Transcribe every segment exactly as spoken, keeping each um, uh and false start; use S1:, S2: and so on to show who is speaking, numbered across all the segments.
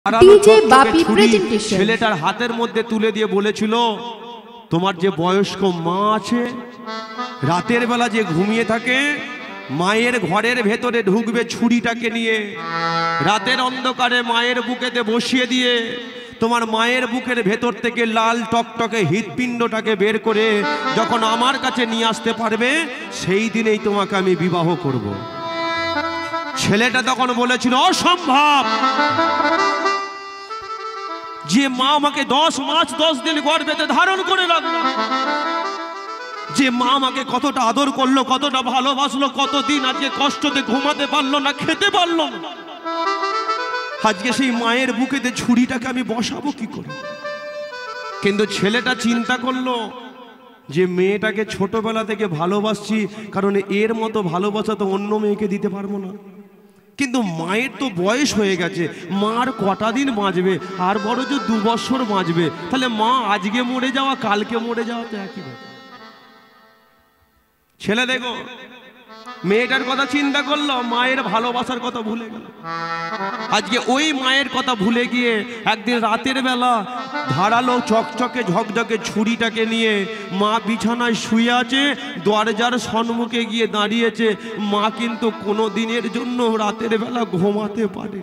S1: DJ বাপি presentation
S2: ছেলেটার হাতের মধ্যে তুলে দিয়ে বলেছিল, তোমার যে বয়স্ক মা আছে, রাতের বেলা যে ঘুমিয়ে থাকে, মায়ের ঘরের ভেতরে ঢুকবে ছুরিটাকে নিয়ে, রাতের অন্ধকারে মায়ের বুকেতে বসিয়ে দিয়ে তোমার মায়ের বুকের ভেতর থেকে লাল টকটকে হৃৎপিণ্ডটাকে বের করে যখন আমার কাছে নিয়ে আসতে পারবে, সেই দিনেই তোমাকে আমি বিবাহ করব। ছেলেটা তখন বলেছিল, অসম্ভব। যে মা আমাকে দশ মাস দশ দিন গর্ভেতে ধারণ করে রাখলো, যে মা আমাকে কতটা আদর করলো, কতটা ভালোবাসলো, কতদিন আজকে কষ্টতে ঘুমাতে পারলো না, খেতে পারলো না, আজকে সেই মায়ের বুকেতে ছুরিটাকে আমি বসাবো কি করে? কিন্তু ছেলেটা চিন্তা করলো যে মেয়েটাকে ছোটবেলা থেকে ভালোবাসছি, কারণ এর মতো ভালোবাসা তো অন্য মেয়েকে দিতে পারবো না। কিন্তু মায়ের তো বয়স হয়ে গেছে, মার কটা দিন বাঁচবে, আর বড় যে দু বছর বাঁচবে, তাহলে মা আজকে মরে যাওয়া কালকে মরে যাওয়া তো একই ব্যাপার। ছেলে দেখো মেয়েটার কথা চিন্তা করলো, মায়ের ভালোবাসার কথা ভুলে গেল। আজকে ওই মায়ের কথা ভুলে গিয়ে একদিন রাতের বেলা ধারালো চকচকে ঝকঝকে ছুরিটাকে নিয়ে মা বিছানায় শুয়ে আছে, দরজার সম্মুখে গিয়ে দাঁড়িয়েছে। মা কিন্তু কোনো দিনের জন্য রাতের বেলা ঘুমাতে পারে।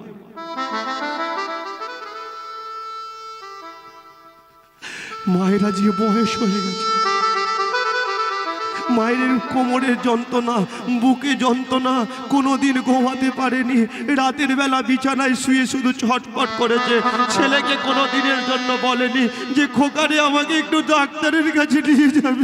S2: মায়ের আজকে বয়স হয়ে গেছে, মায়ের কোমরের যন্ত্রণা, বুকে যন্ত্রণা, কোনোদিন ঘুমাতে পারেনি, রাতের বেলা বিছানায় শুয়ে শুধু ছটফট করেছে। ছেলেকে কোনো দিনের জন্য বলেনি যে খোকারে আমাকে একটু ডাক্তারের কাছে নিয়ে যাবে,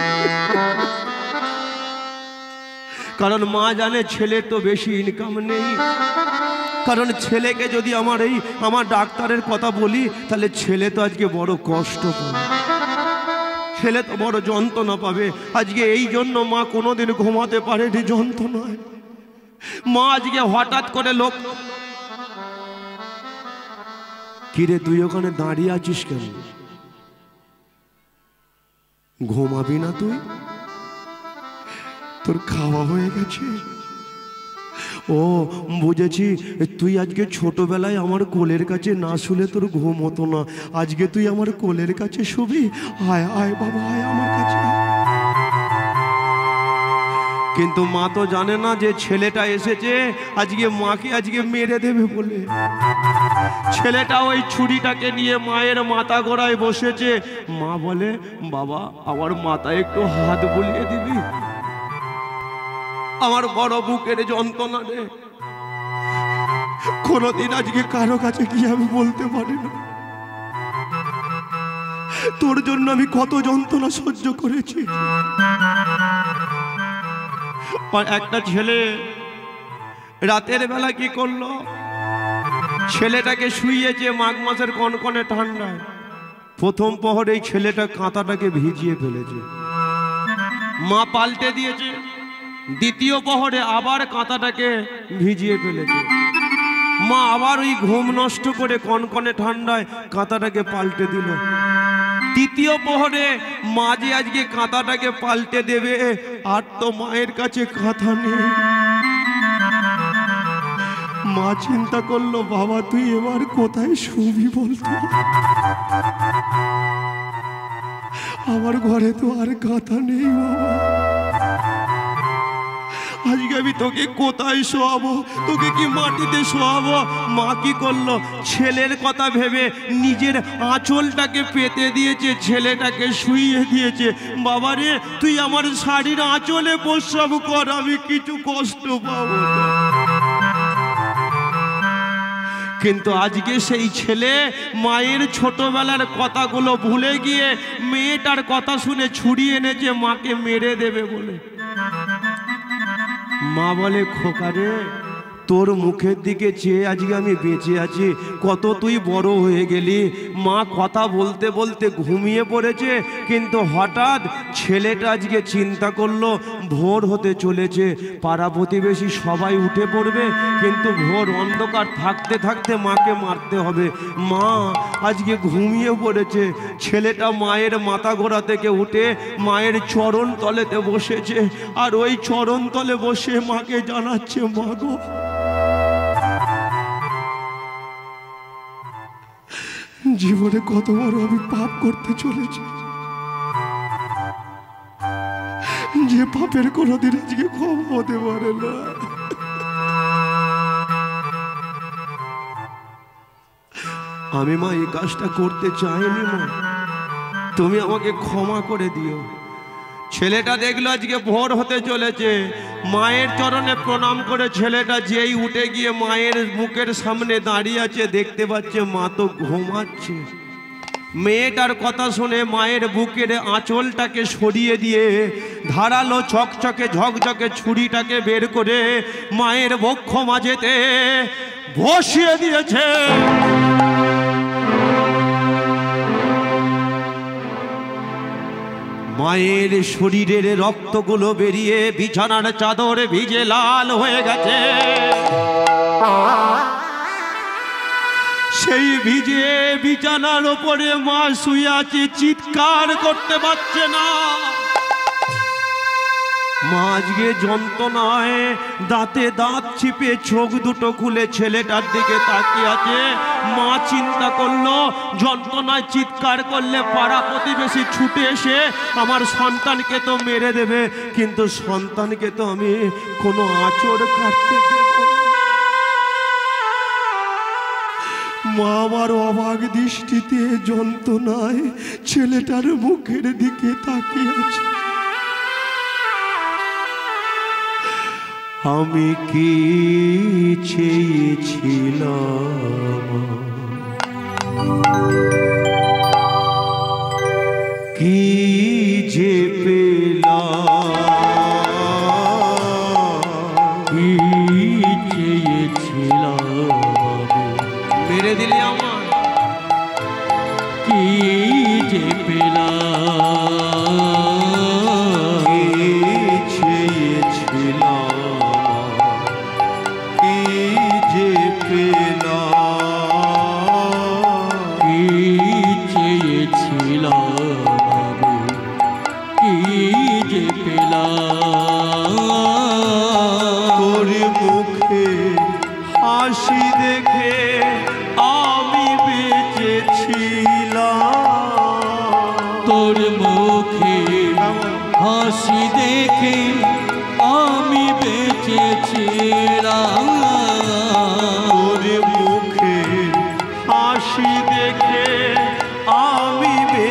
S2: কারণ মা জানে ছেলের তো বেশি ইনকাম নেই। কারণ ছেলেকে যদি আমার এই আমার ডাক্তারের কথা বলি, তাহলে ছেলে তো আজকে বড় কষ্ট পাবে, ছেলে তো বড় যন্ত্রণা পাবে। আজকে এই জন্য মা কোনোদিন ঘুমাতে পারেনি যন্ত্রণায়। মা আজকে হঠাৎ করে লোক, কিরে তুই ওখানে দাঁড়িয়ে আছিস কেন? ঘুমাবি না তুই? তোর খাওয়া হয়ে গেছে? ও বুঝেছি, তুই আজকে ছোটবেলায় আমার কোলের কাছে না শুলে তোর ঘুম হতো না, আজকে তুই আমার কোলের কাছে শুবি। আয় আয় বাবা, আয় আমার কাছে। কিন্তু মা তো জানে না যে ছেলেটা এসেছে আজকে মাকে আজকে মেরে দেবে বলে। ছেলেটা ওই ছুরিটাকে নিয়ে মায়ের মাথা গোড়ায় বসেছে। মা বলে, বাবা আমার মাথায় একটু হাত বুলিয়ে দিবি, আমার বড় বুকের যন্ত্রণা রে। কোনদিন আজকে কারো কাছে কি আমি বলতে পারি না, তোর জন্য আমি কত যন্ত্রণা সহ্য করেছি। একটা ছেলে রাতের বেলা কি করলো, ছেলেটাকে শুইয়েছে মাঘ মাসের কনকনে ঠান্ডায়। প্রথম প্রহরে এই ছেলেটা কাঁথাটাকে ভিজিয়ে ফেলেছে, মা পাল্টে দিয়েছে। দ্বিতীয় প্রহরে আবার কাঁথাটাকে ভিজিয়ে ফেলেছে, মা আবার ওই ঘুম নষ্ট করে কনকনে ঠান্ডায় কাঁথাটাকে পাল্টে দিল। তৃতীয় প্রহরে মা যে আজকে কাঁথাটাকে পাল্টে দেবে, আর তো মায়ের কাছে কাঁথা নেই। মা চিন্তা করলো, বাবা তুই এবার কোথায় শুবি বলতো? আমার ঘরে তো আর কাঁথা নেই বাবা, আজকে আমি তোকে কোথায় শোয়াবো? তোকে কি মাটিতে শোয়াবো? মা কি করলো, ছেলের কথা ভেবে নিজের আঁচলটাকে পেতে দিয়েছে, ছেলেটাকে শুইয়ে দিয়েছে। বাবারে তুই আমার শাড়ির আঁচলে প্রস্রাব কর, আমি কিছু কষ্ট পাবো না। কিন্তু আজকে সেই ছেলে মায়ের ছোটবেলার কথাগুলো ভুলে গিয়ে মেয়েটার কথা শুনে ছুরি এনেছে মাকে মেরে দেবে বলে। মা বলে, খোকারে তোর মুখের দিকে চেয়ে আজকে আমি বেঁচে আছি, কত তুই বড় হয়ে গেলি। মা কথা বলতে বলতে ঘুমিয়ে পড়েছে, কিন্তু হঠাৎ ছেলেটা আজকে চিন্তা করলো ভোর হতে চলেছে, পাড়া প্রতিবেশী সবাই উঠে পড়বে, কিন্তু ভোর অন্ধকার থাকতে থাকতে মাকে মারতে হবে। মা আজকে ঘুমিয়ে পড়েছে। ছেলেটা মায়ের মাথা গোড়া থেকে উঠে মায়ের চরণ তলেতে বসেছে, আর ওই চরণ তলে বসে মাকে জানাচ্ছে, মা গো
S3: জীবনে কত বড় আমি পাপ করতে চলেছি, যে পাপের কোনোদিন আজকে ক্ষমা হতে পারে না।
S2: আমি মা এই কাজটা করতে চাইনি মা, তুমি আমাকে ক্ষমা করে দিও। ছেলেটা দেখলো আজকে ভোর হতে চলেছে, মায়ের চরণে প্রণাম করে ছেলেটা যেই উঠে গিয়ে মায়ের মুখের সামনে দাঁড়িয়ে আছে, দেখতে পাচ্ছে মা তো ঘুমাচ্ছে। মেয়েটার কথা শুনে মায়ের বুকের আঁচলটাকে সরিয়ে দিয়ে ধারালো চকচকে ঝকঝকে ছুরিটাকে বের করে মায়ের বক্ষ মাঝেতে বসিয়ে দিয়েছে। মায়ের শরীরের রক্তগুলো বেরিয়ে বিছানার চাদর ভিজে লাল হয়ে গেছে। সেই ভিজে বিছানার ওপরে মা শুয়ে আছে, চিৎকার করতে পারছে না। মা আজকে যন্ত্রণায় দাঁতে দাঁত চিপে চোখ দুটো খুলে ছেলেটার দিকে তাকিয়ে আছে। মা চিন্তা করলো যন্ত্রণায় চিৎকার করলে পাড়া প্রতিবেশী ছুটে এসে আমার সন্তানকে তো মেরে দেবে, কিন্তু সন্তানকে তো আমি কোনো আঁচড় কাটতে দেব না।
S3: মা আমার অবাক দৃষ্টিতে যন্ত্রণায় ছেলেটার মুখের দিকে তাকিয়ে আছে।
S2: আমি কি চেয়েছিলাম, কি যে পেলাম, কি চেয়েছিলাম মেরে দিলে আমার, কি যে পেলাম, কি চেয়েছিলাম, তোর মুখে হাসি দেখে আমি বেঁচেছিলাম,
S4: তোর মুখে হাসি দেখে আমি বেঁচেছিলাম,
S2: তোর মুখে হাসি দেখে আমি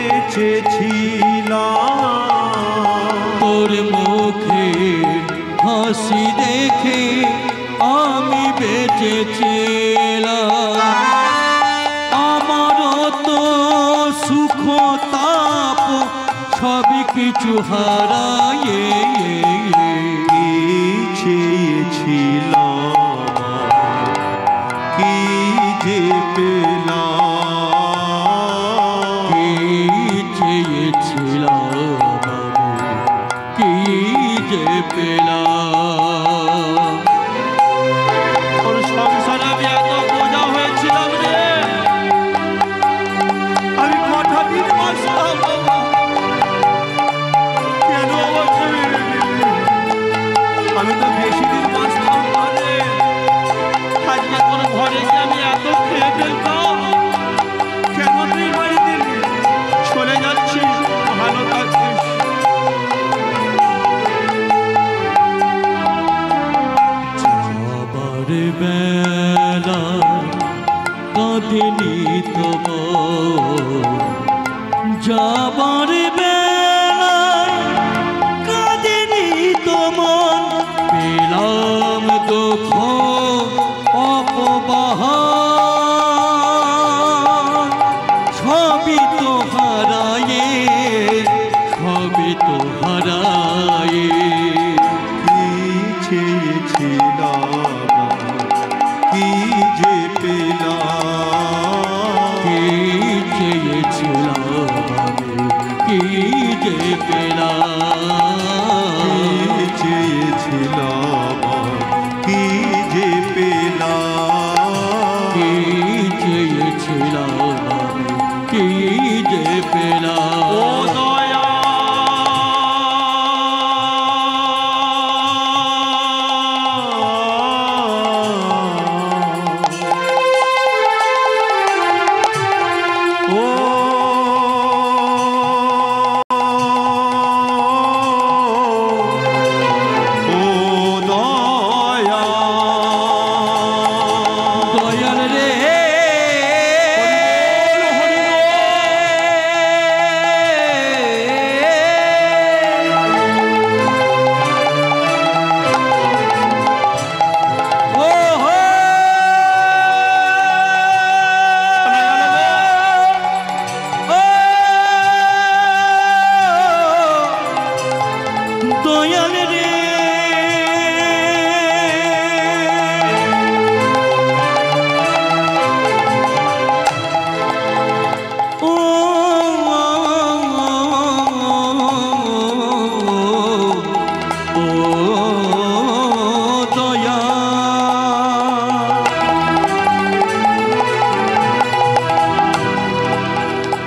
S2: বেঁচেছিলাম,
S4: তোর মুখে হাসি দেখে আমি বেঁচেছিলাম। আমার তো সুখ তাপ সবই কিছু হারায়ে,
S2: কি চেয়েছিলাম, কি যে পেলাম,
S4: কি চেয়েছিলাম, কি যে পেলাম।
S2: তোর সংসারে আমি এত বোঝা হয়েছিলাম রে, আমি কটা দিন বাঁচলাম বাবা, কেন আমাকে মেরে দিলি? আমি তো বেশি দিন বাঁচলাম না রে, আজকে তোর ঘরে গিয়ে আমি এত খেয়ে ফেলতাম, কেন তুই মারি দিলি? চলে যাচ্ছি, ভালো থাকিস।
S4: যাবার বেলা কাঁদিনি তোমার, যাবার বেলায় কাঁদিনি তোমার, পেলাম দুঃখ অপবাহার, সবই তো হারায়ে, সবই তো হারায়ে।
S2: কি চেয়েছিলাম, কি যে পেলাম,
S4: কি চেয়েছিলাম, কি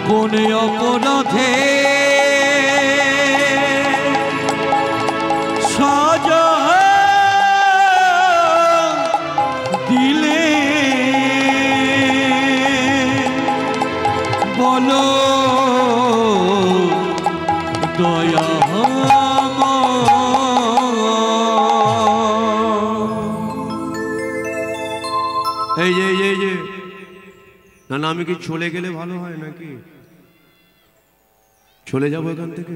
S4: কোন অপরাধে সাজা দিলে বলো দয়া
S2: এই যে এই যে না না আমি কি চলে গেলে ভালো হয় নাকি চলে যাবো এখান থেকে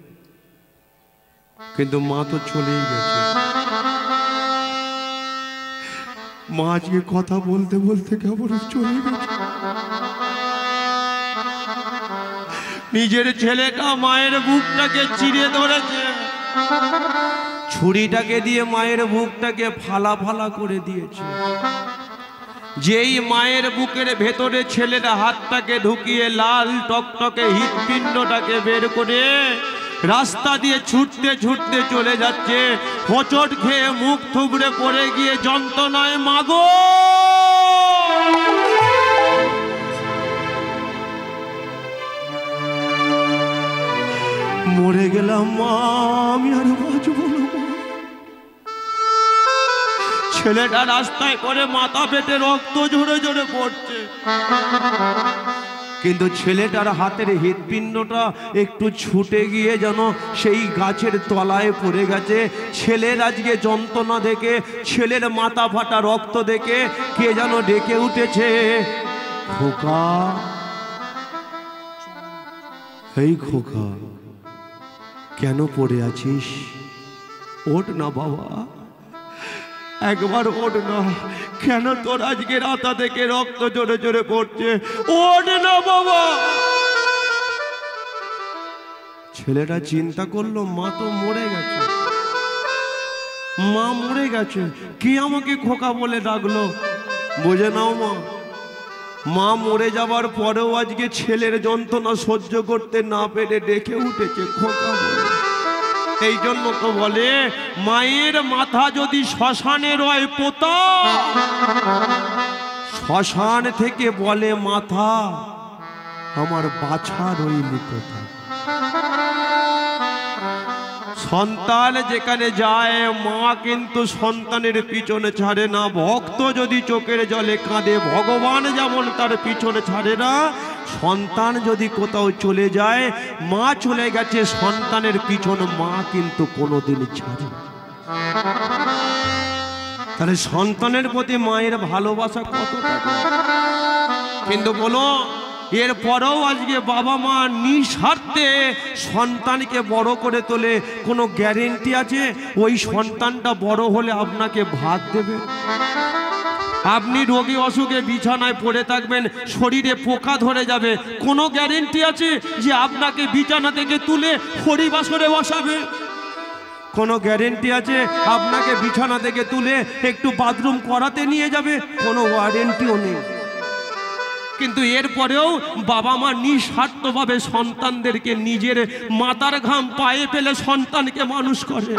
S2: কিন্তু মা তো চলেই গেছে
S3: মা আজকে কথা বলতে বলতে কেমন চলে গেছে।
S2: নিজের ছেলেটা মায়ের বুকটাকে চিরে ধরেছে ছুরিটাকে দিয়ে মায়ের বুকটাকে ফালা ফালা করে দিয়েছে যেই মায়ের বুকের ভেতরে ছেলেটা হাতটাকে ঢুকিয়ে লাল টকটকে হৃৎপিণ্ডটাকে বের করে রাস্তা দিয়ে ছুটতে ছুটতে চলে যাচ্ছে হোঁচট খেয়ে মুখ থুবড়ে পড়ে গিয়ে যন্ত্রণায় মাগো
S3: মরে গেলাম মা আমি আর বাঁচবো না মা।
S2: ছেলেটা রাস্তায় করে মাথা পেটে রক্ত ঝরে ঝরে পড়ছে কিন্তু ছেলেটার হাতের হৃৎপিণ্ডটা একটু ছুটে গিয়ে যেন সেই গাছের তলায় পড়ে গেছে ছেলের আজকে যন্ত্রণা দেখে ছেলের মাথা ফাটা রক্ত দেখে কে যেন ডেকে উঠেছে খোকা
S3: এই খোকা কেন পড়ে আছিস ওঠ না বাবা একবার ওঠ না
S2: কেন তোর আজকে রাতা থেকে রক্ত জোরে জোরে পড়ছে ওঠ না বাবা ছেলেটা চিন্তা করলো মা তো মরে গেছে মা মরে গেছে কি আমাকে খোকা বলে ডাকলো বুঝে নাও মা মা মরে যাবার পরেও আজকে ছেলের যন্ত্রণা সহ্য করতে না পেরে ডেকে উঠেছে খোকা বলে এই জন্য তো বলে মায়ের মাথা যদি শ্মশানে রয় পোতা শ্মশান থেকে বলে মাথা আমার বাছা রইলি কোথা সন্তান যেখানে যায় মা কিন্তু সন্তানের পিছনে ছাড়ে না ভক্ত যদি চোখের জলে কাঁদে ভগবান যেমন তার পিছনে ছাড়ে না সন্তান যদি কোথাও চলে যায় মা চলে গেছে সন্তানের পিছনে মা কিন্তু কোনোদিন ছাড়ে না তাহলে সন্তানের প্রতি মায়ের ভালোবাসা কতটা কিন্তু বলো এরপরেও আজকে বাবা মা নিঃস্বার্থে সন্তানকে বড় করে তোলে কোনো গ্যারেন্টি আছে ওই সন্তানটা বড় হলে আপনাকে ভাত দেবে আপনি রোগী অসুখে বিছানায় পড়ে থাকবেন শরীরে পোকা ধরে যাবে কোনো গ্যারেন্টি আছে যে আপনাকে বিছানা থেকে তুলে হরিবাসরে বসাবে কোনো গ্যারেন্টি আছে আপনাকে বিছানা থেকে তুলে একটু বাথরুম করাতে নিয়ে যাবে কোনো ওয়ারেন্টিও নেই কিন্তু এরপরেও বাবা মা নিঃস্বার্থভাবে সন্তানদেরকে নিজের মাথার ঘাম পায়ে ফেলে সন্তানকে মানুষ করে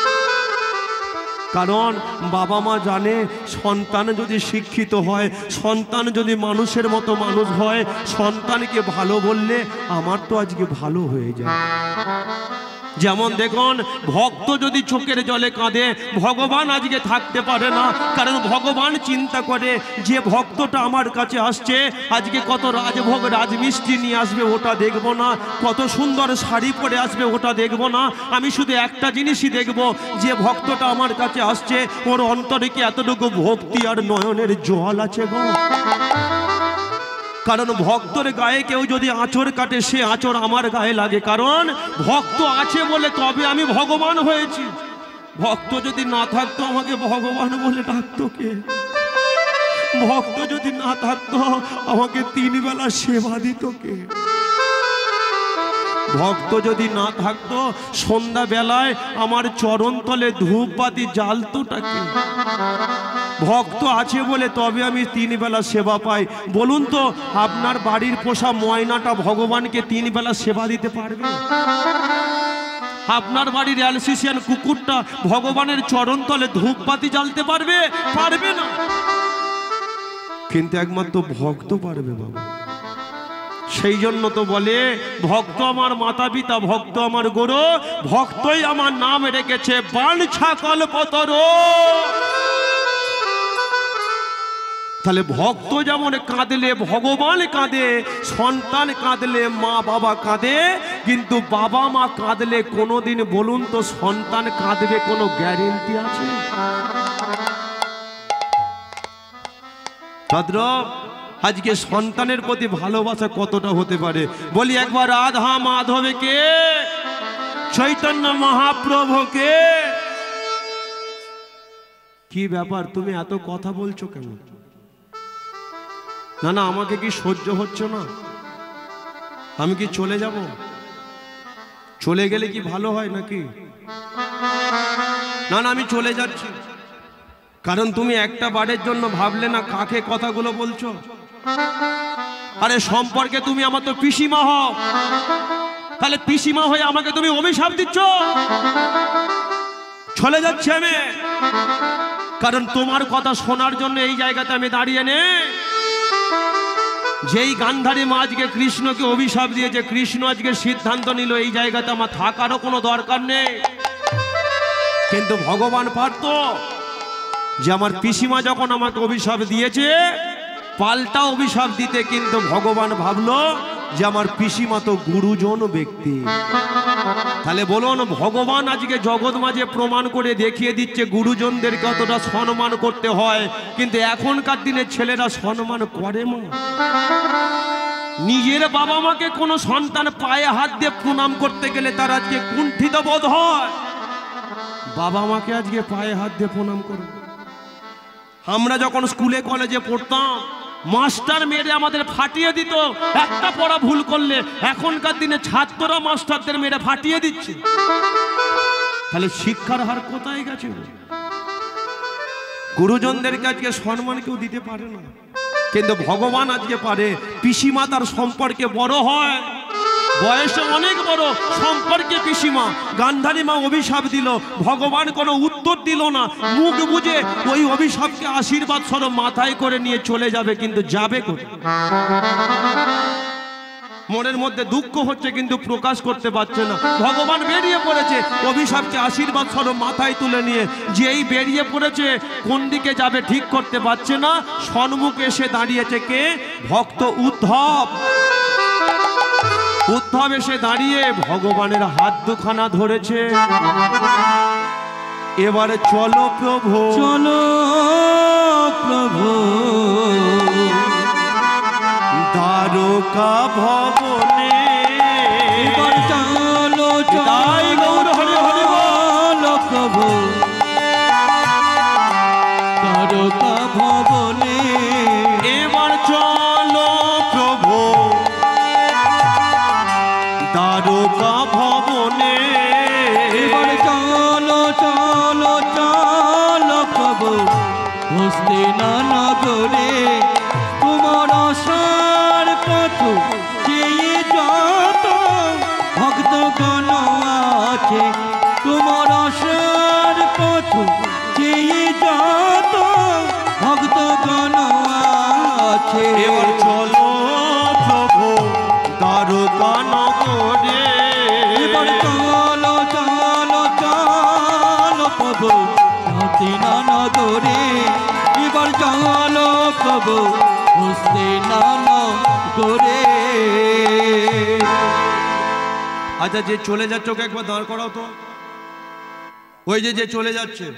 S2: কারণ বাবা মা জানে সন্তান যদি শিক্ষিত হয় সন্তান যদি মানুষের মতো মানুষ হয় সন্তানকে ভালো বললে আমার তো আজকে ভালো হয়ে যায় যেমন দেখুন ভক্ত যদি চোখের জলে কাঁদে ভগবান আজকে থাকতে পারে না কারণ ভগবান চিন্তা করে যে ভক্তটা আমার কাছে আসছে আজকে কত রাজভোগ রাজমিষ্টি নিয়ে আসবে ওটা দেখবো না কত সুন্দর শাড়ি পরে আসবে ওটা দেখবো না আমি শুধু একটা জিনিসই দেখব যে ভক্তটা আমার কাছে আসছে ওর অন্তরে কি এতটুকু ভক্তি আর নয়নের জল আছে গো কারণ ভক্তর গায়ে কেউ যদি আঁচড় কাটে সে আঁচড় আমার গায়ে লাগে কারণ ভক্ত আছে বলে তবে আমি ভগবান হয়েছি ভক্ত যদি না থাকতো আমাকে ভগবান বলে ডাকতো কে ভক্ত যদি না থাকতো আমাকে তিন বেলা সেবা দিত কে ভক্ত যদি না থাকতো সন্ধ্যা বেলায় আমার চরণতলে ধূপবাতি জ্বালতোটাকে ভক্ত আছে বলে তবে আমি তিন বেলা সেবা পাই বলুন তো আপনার বাড়ির পোষা ময়নাটা ভগবানকে তিন বেলা সেবা দিতে পারবে আপনার বাড়ির অ্যালসিসিয়ান কুকুরটা ভগবানের চরণতলে ধূপবাতি জ্বালতে পারবে পারবে না কিন্তু একমাত্র ভক্ত পারবে বাবা সেই জন্য তো বলে ভক্ত আমার মাতা পিতা, ভক্ত আমার গুরু, ভক্তই আমার নাম রেখেছে বাঞ্ছা কল্পতর। তাহলে ভক্ত যেমন কাঁদলে ভগবান কাঁদে, সন্তান কাঁদলে মা বাবা কাঁদে, কিন্তু বাবা মা কাঁদলে কোনোদিন বলুন তো সন্তান কাঁদবে কোনো গ্যারেন্টি আছে? তদ্রূপ আজকে সন্তানের প্রতি ভালোবাসা কতটা হতে পারে বলি একবার। রাধা মাধবে কে, চৈতন্য মহাপ্রভুকে। কি ব্যাপার তুমি এত কথা বলছো কেন? না না আমাকে কি সহ্য হচ্ছে না? আমি কি চলে যাব? চলে গেলে কি ভালো হয় নাকি? না না আমি চলে যাচ্ছি। কারণ তুমি একটা বারের জন্য ভাবলে না কাকে কথাগুলো বলছো? আরে সম্পর্কে তুমি আমার তো পিসিমা হও, তাহলে পিসিমা হয়ে আমাকে তুমি অভিশাপ দিচ্ছ। চলে যাচ্ছি আমি, কারণ তোমার কথা শোনার জন্য এই জায়গাতে আমি দাঁড়িয়ে নেই। যেই গান্ধারী মা আজকে কৃষ্ণকে অভিশাপ দিয়েছে, কৃষ্ণ আজকে সিদ্ধান্ত নিল এই জায়গাতে আমার থাকারও কোনো দরকার নেই। কিন্তু ভগবান পারতো যে আমার পিসিমা যখন আমাকে অভিশাপ দিয়েছে পাল্টা অভিশাপ দিতে, কিন্তু ভগবান ভাবলো যে আমার পিসিমা তো গুরুজন ব্যক্তি। তাহলে বলুন ভগবান আজকে জগৎ মাঝে প্রমাণ করে দেখিয়ে দিচ্ছে গুরুজনদের কতটা সম্মান করতে হয়। কিন্তু এখনকার দিনে ছেলেরা সম্মান করে না। নিজের বাবা মাকে কোনো সন্তান পায়ে হাত দিয়ে প্রণাম করতে গেলে তার আজকে কুণ্ঠিত বোধ হয়। বাবা মাকে আজকে পায়ে হাত দিয়ে প্রণাম করব। আমরা যখন স্কুলে কলেজে পড়তাম মাস্টার মেরে আমাদের ফাটিয়ে দিত একটা পড়া ভুল করলে। এখনকার দিনে ছাত্ররা মাস্টারদের মেরে ফাটিয়ে দিচ্ছে। তাহলে শিক্ষার হার কোথায় গেছে? গুরুজনদেরকে আজকে সম্মান কেউ দিতে পারে না, কিন্তু ভগবান আজকে পারে। পিসিমা তার সম্পর্কে বড় হয়, বয়সে অনেক বড়, সম্পর্কে পিসিমা। গান্ধারী মা অভিশাপ দিল, ভগবান কোনো উত্তর দিল না। মুখ বুঝে ওই অভিশাপকে আশীর্বাদ স্বরূপ মাথায় করে নিয়ে চলে যাবে, কিন্তু যাবে কোথায়? মনের মধ্যে দুঃখ হচ্ছে কিন্তু প্রকাশ করতে পারছে না। ভগবান বেরিয়ে পড়েছে অভিশাপকে আশীর্বাদ স্বরূপ মাথায় তুলে নিয়ে। যেই বেরিয়ে পড়েছে কোন দিকে যাবে ঠিক করতে পারছে না। সম্মুখে এসে দাঁড়িয়েছে কে? ভক্ত উদ্ধব। উদ্ধব এসে দাঁড়িয়ে ভগবানের হাত দুখানা ধরেছে। এবারে চলো প্রভু,
S4: চলো প্রভু
S2: দ্বারকা ভবনে।
S4: এবার চলো
S2: তাই গৌর হরি হরি বল।
S4: প্রভু দ্বারকা ভবনে।
S2: এবার চলো প্রভু দ্বারকা ভবনে।
S4: এবার চলো চলো চলো প্রভু হস্তিনানগরে। তোমার আশার পথ চেয়ে যত ভক্তগণ আছে, তোমার আশার পথ চেয়ে যত ভক্তগণ আছে।
S2: এবার চলো প্রভু দ্বারকা নগরে।
S4: এবার চলো চলো চলো প্রভু হস্তিনানগরে। এবার চলো প্রভু হস্তিনানগরে।
S2: আচ্ছা যে চলে যাচ্ছে ওকে একবার দাঁড় করাও তো। ওই যে যে চলে যাচ্ছে,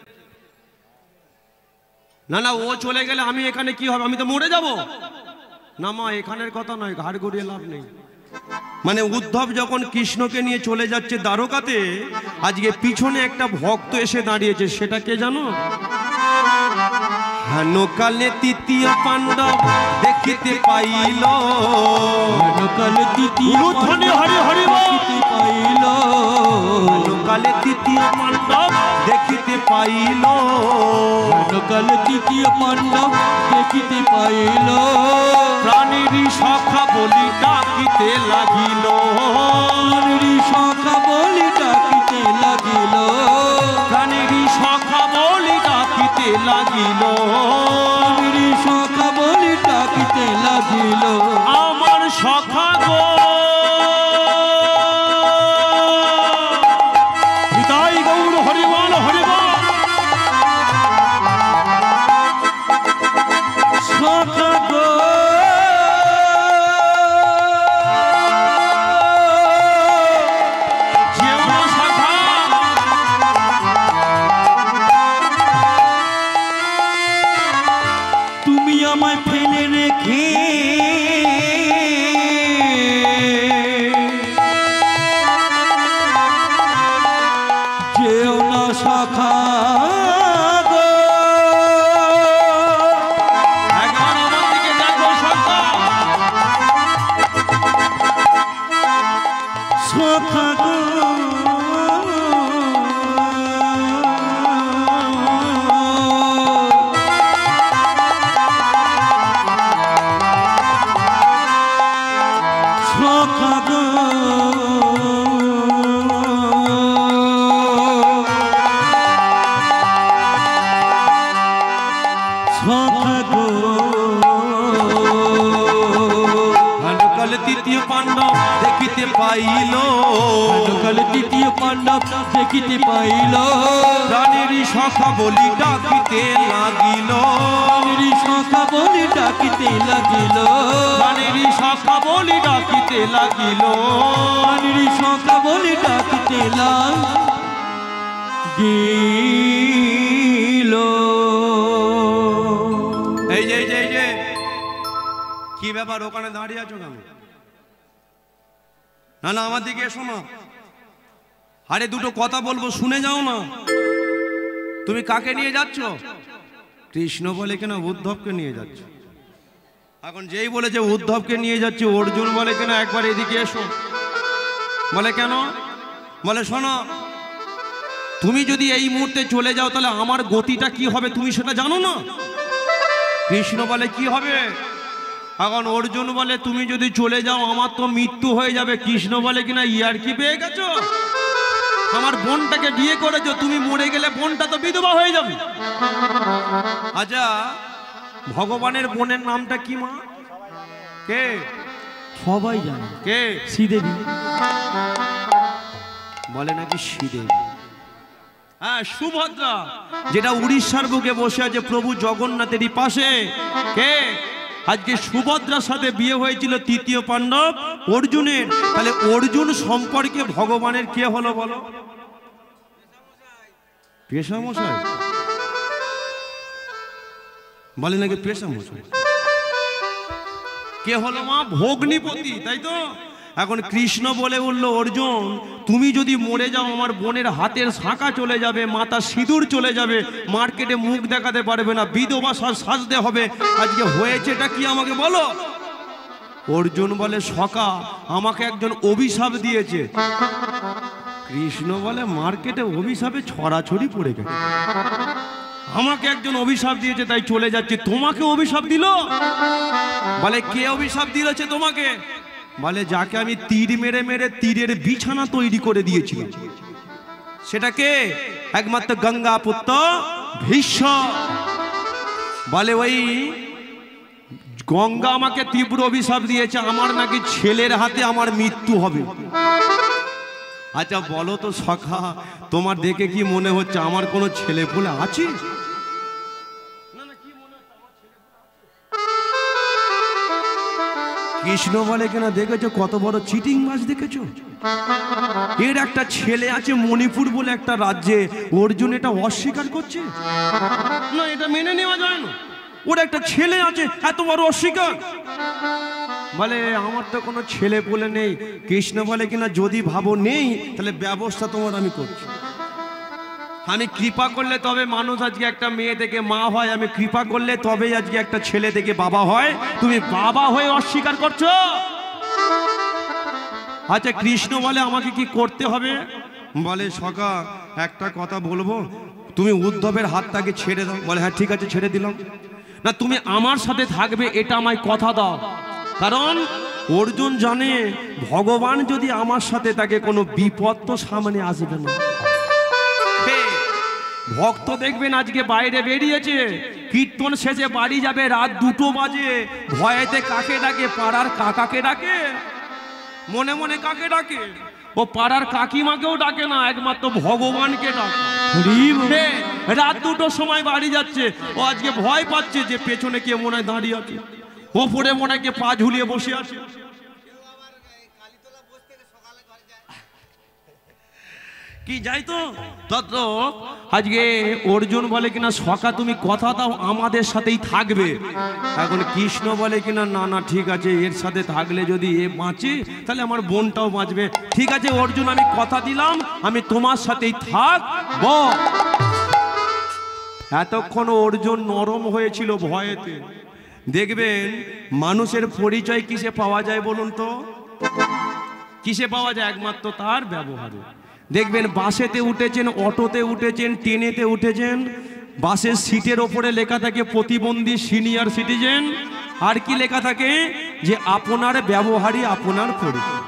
S2: না না ও চলে গেলে আমি এখানে কি হবে? আমি তো মরে যাব না। মা এখানের কথা নয়, ঘাড় গড়িয়ে লাভ নেই। মানে উদ্ধব যখন কৃষ্ণকে নিয়ে চলে যাচ্ছে দ্বারকাতে, আজকে পিছনে একটা ভক্ত এসে দাঁড়িয়েছে। সেটা কে জানো? হেনকালে তৃতীয় পাণ্ডব দেখিতে পাইল।
S4: হেনকালে তৃতীয়
S2: উলুধ্বনি হরি হরি
S4: দেখিতে পাইল।
S2: হেনকালে তৃতীয় পাণ্ডব দেখিতে পাইল।
S4: হেনকালে তৃতীয় পাণ্ডব দেখিতে পাইল।
S2: প্রাণীর সখা বলি ডাকিতে লাগিল।
S4: প্রাণীর সখা বলি ডাকিতে লাগিল।
S2: প্রাণীর সখা বলি ডাকিতে লাগিল।
S4: প্রাণীর সখা বলি ডাকিতে লাগিল।
S2: আমার সখা গো
S3: নিতাই গৌর হরিবল হরিবল।
S4: সখা গো
S2: যেও না সখা,
S4: তুমি আমায় ফেলে রেখে যেও না সখা গো।
S2: একবার আমার দিকে দেখো সখা,
S4: সখা গো সখা গো সখা গো।
S2: ভানুকালে তৃতীয় পাণ্ডব দেখিতে পাইল,
S4: কাল তৃতীয় পাণ্ডব দেখিতে পাইল,
S2: প্রাণেরই সখা বলি ডাকিতে লাগিল,
S4: প্রাণেরই সখা বলি ডাকিতে লাগিল,
S2: প্রাণেরই সখা বলি ডাকিতে লাগিল।
S4: প্রাণেরই সখা বলি ডাকিতে লাগিল।
S2: এই যে এই যে এই যে কি ব্যাপার ওখানে দাঁড়িয়ে আছো কেন? না না আমার দিকে এসো না, আরে দুটো কথা বলবো শুনে যাও না। তুমি কাকে নিয়ে যাচ্ছ? কৃষ্ণ বলে কেন উদ্ধবকে নিয়ে যাচ্ছ? এখন যেই বলেছে উদ্ধবকে নিয়ে যাচ্ছে, অর্জুন বলে কেন একবার এদিকে এসো। বলে কেন? বলে শোনো, তুমি যদি এই মুহূর্তে চলে যাও তাহলে আমার গতিটা কি হবে তুমি সেটা জানো না? কৃষ্ণ বলে কি হবে? এখন অর্জুন বলে তুমি যদি চলে যাও আমার তো মৃত্যু হয়ে যাবে। কৃষ্ণ বলে কিনা ইয়ার কি পেয়ে গেছো? আমার বোনটাকে বিয়ে করেছো, তুমি মরে গেলে বোনটা তো বিধবা হয়ে যাবে। আচ্ছা ভগবানের বোনের নামটা কি মা? কে?
S4: সবাই জানে
S2: কে?
S4: শ্রীদেবী।
S2: বলে নাকি শ্রীদেবী। হ্যাঁ সুভদ্রা, যেটা উড়িষ্যার বুকে বসে আছে প্রভু জগন্নাথেরই পাশে। কে? আজকে সুভদ্রার সাথে বিয়ে হয়েছিল তৃতীয় পাণ্ডব অর্জুনের। তাহলে অর্জুন সম্পর্কে ভগবানের কে হলো বলো? পেশা মশাই বলে নাকি পেশা মশাই। কে হলো মা? ভগ্নিপতি, তাই তো? এখন কৃষ্ণ বলে উঠল অর্জুন তুমি যদি মরে যাও আমার বোনের হাতের শাঁখা চলে যাবে, মাথা সিঁদুর চলে যাবে, মার্কেটে মুখ দেখাতে পারবে না, বিধবা সাজতে হবে। আজকে হয়েছেটা কি আমাকে বলো? অর্জুন বলে সখা আমাকে একজন অভিশাপ দিয়েছে। কৃষ্ণ বলে মার্কেটে অভিশাপে ছড়াছড়ি পড়ে গেছে, আমাকে একজন অভিশাপ দিয়েছে তাই চলে যাচ্ছে। তোমাকে অভিশাপ দিল? বলে কে অভিশাপ দিয়েছে তোমাকে? বলে যাকে আমি তীর মেরে মেরে তীরের বিছানা তৈরি করে দিয়েছিলাম। সেটা কে? একমাত্র গঙ্গা পুত্র ভীষ্ম। বলে ওই গঙ্গা আমাকে তীব্র অভিশাপ দিয়েছে, আমার নাকি ছেলের হাতে আমার মৃত্যু হবে। আচ্ছা বলো তো সখা, তোমার দেখে কি মনে হচ্ছে আমার কোনো ছেলে পুলে আছে? কৃষ্ণ বলে কিনা দেখেছো কত বড় চিটিং মাছ দেখেছো? এর একটা ছেলে আছে মণিপুর বলে একটা রাজ্যে, অর্জুন এটা অস্বীকার করছে না, এটা মেনে নেওয়া যায় না। ওর একটা ছেলে আছে এত বড় অস্বীকার। বলে আমার তো কোনো ছেলে বলে নেই। কৃষ্ণ বলে কিনা যদি ভাবো নেই তাহলে ব্যবস্থা তোমার আমি করছি। আমি কৃপা করলে তবে মানুষ আজকে একটা মেয়ে থেকে মা হয়, আমি কৃপা করলে তবে আজকে একটা ছেলে থেকে বাবা হয়। তুমি বাবা হয়ে অস্বীকার করছো। আচ্ছা কৃষ্ণ বলে আমাকে কি করতে হবে? বলে সখা একটা কথা বলবো, তুমি উদ্ধবের হাতটাকে ছেড়ে দাও। বলে হ্যাঁ ঠিক আছে ছেড়ে দিলাম। না তুমি আমার সাথে থাকবে এটা আমায় কথা দাও। কারণ অর্জুন জানে ভগবান যদি আমার সাথে থাকে কোনো বিপদ তো সামনে আসবে না। ভক্ত দেখবেন আজকে বাইরে বেরিয়েছে, কীর্তন শেষে বাড়ি যাবে রাত দুটো বাজে, ভয়েতে কাকে ডাকে? পাড়ার কাকাকে ডাকে। মনে মনে কাকে ডাকে? ও পাড়ার কাকিমাকেও ডাকে না, একমাত্র ভগবানকে ডাকে। হে, রাত দুটোর সময় বাড়ি যাচ্ছে, ও আজকে ভয় পাচ্ছে যে পেছনে কে মনে হয় দাঁড়িয়ে আছে, ওপরে মনে হয় কে পা ঝুলিয়ে বসে আছে। কি যাই তো তত আজকে অর্জুন বলে কিনা সখা তুমি কথা দাও আমাদের সাথেই থাকবে। এখন কৃষ্ণ বলে কিনা না না ঠিক আছে, এর সাথে থাকলে যদি এ বাঁচে তাহলে আমার বোনটাও বাঁচবে। ঠিক আছে অর্জুন, আমি কথা দিলাম আমি তোমার সাথেই থাকব। এতক্ষণ অর্জুন নরম হয়েছিল ভয়েতে। দেখবেন মানুষের পরিচয় কিসে পাওয়া যায় বলুন তো? কিসে পাওয়া যায়? একমাত্র তার ব্যবহারে। দেখবেন বাসেতে উঠেছেন, অটোতে উঠেছেন, ট্রেনেতে উঠেছেন, বাসের সিটের ওপরে লেখা থাকে প্রতিবন্ধী সিনিয়র সিটিজেন, আর কি লেখা থাকে? যে আপনার ব্যবহারই আপনার পরিচয়।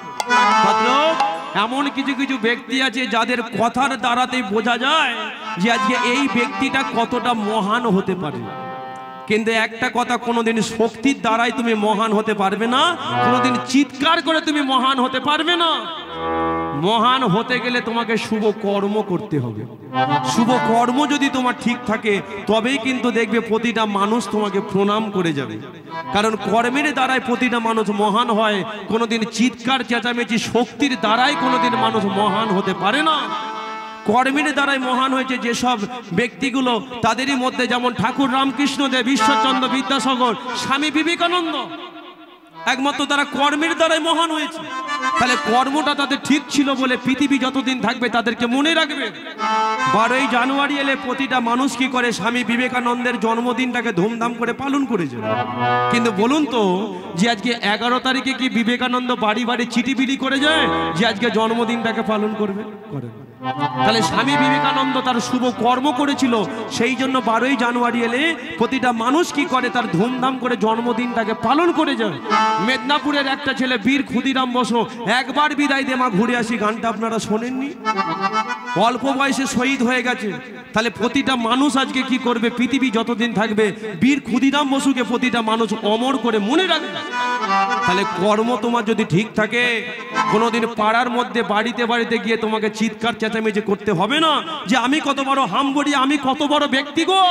S2: এমন কিছু কিছু ব্যক্তি আছে যাদের কথার দ্বারাতেই বোঝা যায় যে আজকে এই ব্যক্তিটা কতটা মহান হতে পারে। কিন্তু একটা কথা, কোনোদিন শক্তির দ্বারাই তুমি মহান হতে পারবে না, কোনোদিন চিৎকার করে তুমি মহান হতে পারবে না। মহান হতে গেলে তোমাকে শুভ কর্ম করতে হবে। শুভ কর্ম যদি তোমার ঠিক থাকে তবেই কিন্তু দেখবে প্রতিটা মানুষ তোমাকে প্রণাম করে যাবে। কারণ কর্মের দ্বারাই প্রতিটা মানুষ মহান হয়, কোনোদিন চিৎকার চেঁচামেচি শক্তির দ্বারাই কোনোদিন মানুষ মহান হতে পারে না। কর্মের দ্বারাই মহান হয়েছে যেসব ব্যক্তিগুলো, তাদেরই মধ্যে যেমন ঠাকুর রামকৃষ্ণ দেব, ঈশ্বরচন্দ্র বিদ্যাসাগর, স্বামী বিবেকানন্দ, একমাত্র তারা কর্মের দ্বারাই মহান হয়েছে। তাহলে কর্মটা তাদের ঠিক ছিল বলে পৃথিবী যতদিন থাকবে তাদেরকে মনে রাখবে। বারোই জানুয়ারি এলে প্রতিটা মানুষ কি করে? স্বামী বিবেকানন্দের জন্মদিনটাকে ধুমধাম করে পালন করেছে। কিন্তু বলুন তো যে আজকে এগারো তারিখে কি বিবেকানন্দ বাড়ি বাড়ি চিঠি বিলি করে যায় যে আজকে জন্মদিনটাকে পালন করবে? করে। তাহলে স্বামী বিবেকানন্দ তার শুভ কর্ম করেছিল, সেই জন্য বারোই জানুয়ারি এলে প্রতিটা মানুষ কি করে? তার ধুমধাম করে জন্মদিনটাকে পালন করে যায়। মেদিনীপুরের একটা ছেলে বীর ক্ষুদিরাম বসু, একবার বিদায় দে মা ঘুরে আসি গানটা আপনারা শোনেননি? অল্প বয়সে শহীদ হয়ে গেছে। তাহলে প্রতিটা মানুষ আজকে কি করবে? পৃথিবী যতদিন থাকবে বীর ক্ষুদিরাম বসুকে প্রতিটা মানুষ অমর করে মনে রাখবে। তাহলে কর্ম তোমার যদি ঠিক থাকে, কোনোদিন পাড়ার মধ্যে বাড়িতে বাড়িতে গিয়ে তোমাকে চিৎকার চেঁচামেচি করতে হবে না যে আমি কত বড় হামবড়ি, আমি কত বড় ব্যক্তি গো।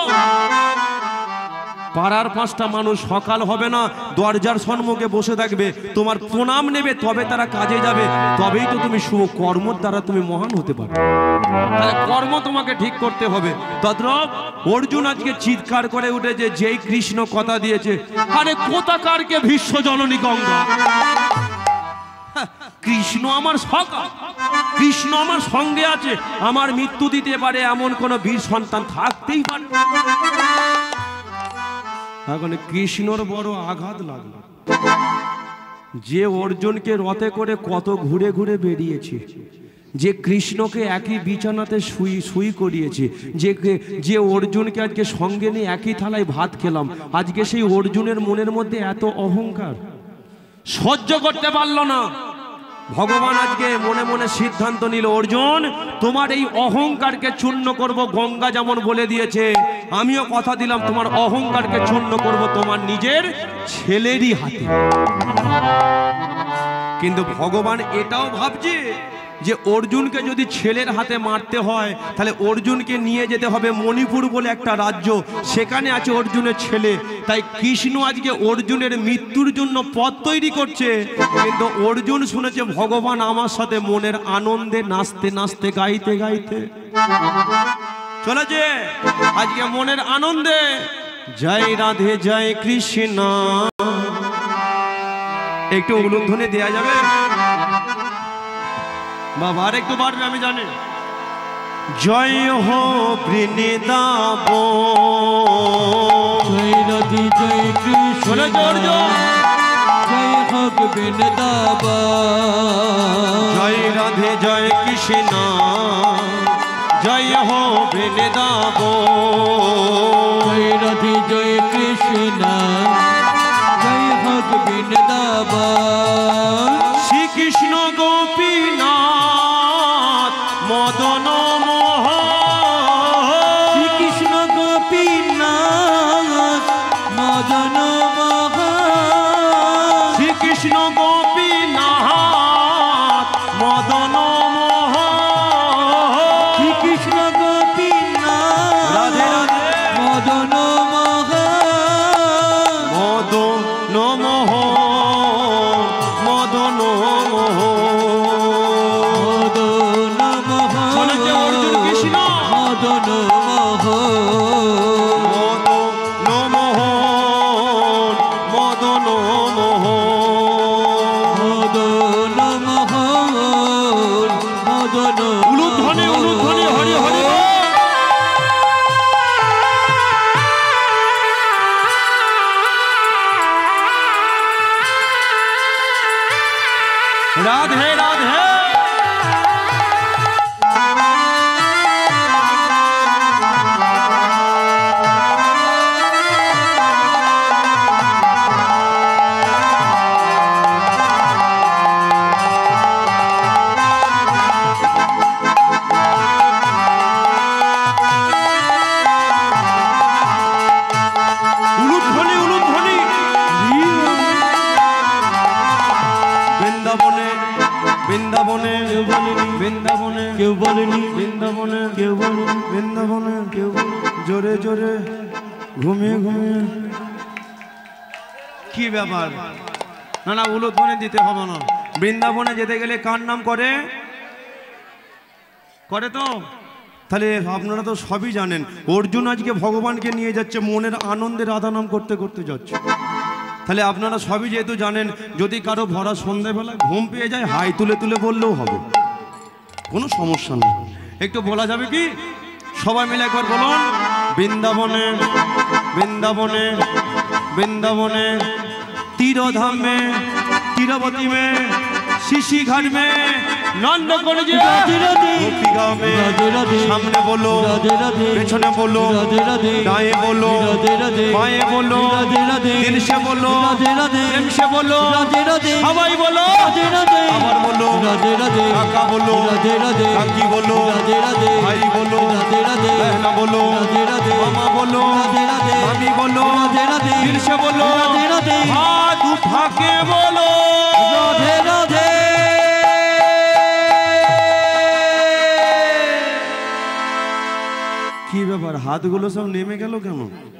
S2: পাড়ার পাঁচটা মানুষ সকাল হবে না দরজার সম্মুখে বসে থাকবে, তোমার প্রণাম নেবে, তবে তারা কাজে যাবে, তবেই তো তুমি শুভ কর্মর দ্বারা তুমি মহান হতে পারবে। তাহলে কর্ম তোমাকে ঠিক করতে হবে। তদ্রূপ অর্জুন আজকে চিৎকার করে উঠেছে, যেই কৃষ্ণ কথা দিয়েছে, আরে কোথাকারকে ভীষ্ম জননী গঙ্গা, কৃষ্ণ আমার সখা, কৃষ্ণ আমার সঙ্গে আছে, আমার মৃত্যু দিতে পারে এমন কোন বীর সন্তান থাকতেই পারে। এখন কৃষ্ণর বড় আঘাত লাগলো যে অর্জুনকে রথে করে কত ঘুরে ঘুরে বেরিয়েছে, যে কৃষ্ণকে একই বিছানাতে শুই শুই করিয়েছে, যে যে অর্জুনকে আজকে সঙ্গে নিয়ে একই থালায় ভাত খেলাম, আজকে সেই অর্জুনের মনের মধ্যে এত অহংকার সহ্য করতে পারলো না। ভগবান আজকে মনে মনে সিদ্ধান্ত নিল, অর্জুন তোমার এই অহংকারকে চূর্ণ করব, গঙ্গা যেমন বলে দিয়েছে আমিও কথা দিলাম তোমার অহংকারকে চূর্ণ করব তোমার নিজের ছেলেরই হাতে। কিন্তু ভগবান এটাও ভাবছে যে অর্জুনকে যদি ছেলের হাতে মারতে হয় তাহলে অর্জুনকে নিয়ে যেতে হবে মণিপুর বলে একটা রাজ্য, সেখানে আছে অর্জুনের ছেলে। তাই কৃষ্ণ আজকে অর্জুনের মৃত্যুর জন্য পথ তৈরি করছে। কিন্তু অর্জুন শুনেছে ভগবান আমার সাথে মনের আনন্দে নাচতে নাচতে গাইতে গাইতে চলেছে আজকে মনের আনন্দে। জয় রাধে জয় কৃষ্ণ, একটু উলুধ্বনি দেয়া যাবে বাবা? আর একটু বাড়বে আমি জানি। জয় হো বৃন্দাব,
S4: জয় রাধে জয় কৃষ্ণ, জয় হো বৃন্দাব,
S2: জয় রাধে জয় কৃষ্ণ, জয় হো বৃন্দাব,
S4: জয় রাধে জয় কৃষ্ণ, জয় হো বৃন্দাব।
S2: শ্রীকৃষ্ণ গোপীনাথ মদন মোহন,
S4: শ্রীকৃষ্ণ গোপীনাথ
S2: গোপীনাথ মদন মোহন
S4: শ্রীকৃষ্ণ গোপীনাথ
S2: রাধে রাধে
S4: মদন
S2: মদন মোহন মদন মোহন শোনেছে অর্জুন কৃষ্ণ
S4: মদন
S2: রাধে রাধে উলুধ্বনি উলুধ্বনি বৃন্দাবনে বৃন্দাবনে কেউ বলেনি বৃন্দাবনে
S4: কেউ বলেনি
S2: বৃন্দাবনে
S4: কেউ বলেনি
S2: বৃন্দাবনে কেউ জোরে জোরে ঘুমিয়ে ঘুমিয়ে কি ব্যাপার না না উলুধ্বনি দিতে হবে না বৃন্দাবনে যেতে গেলে কার নাম করে করে তো তাহলে আপনারা তো সবই জানেন অর্জুন আজকে ভগবানকে নিয়ে যাচ্ছে মনের আনন্দে রাধা নাম করতে করতে যাচ্ছে তাহলে আপনারা সবই যেহেতু জানেন যদি কারো ভরা সন্ধ্যাবেলা ঘুম পেয়ে যায় হাই তুলে তুলে বললেও হবে কোনো সমস্যা নেই একটু বলা যাবে কি সবাই মিলে একবার বলুন বৃন্দাবনে বৃন্দাবনে বৃন্দাবনে तीरोधाम में तीरवती में शिशी घाट में नंद गोपिका में सामने बोलो पेछने बोलो दाएं बोलो बाएं बोलो दिल से बोलो प्रेम से बोलो हवाई बोलो आवर बोलो काका बोलो काकी बोलो भाई बोलो बहना बोलो मामा बोलो मामी बोलो दिल से बोलो हाथ उठा के बोलो राधे राधे কি ব্যাপার হাতগুলো সব নেমে গেল কেন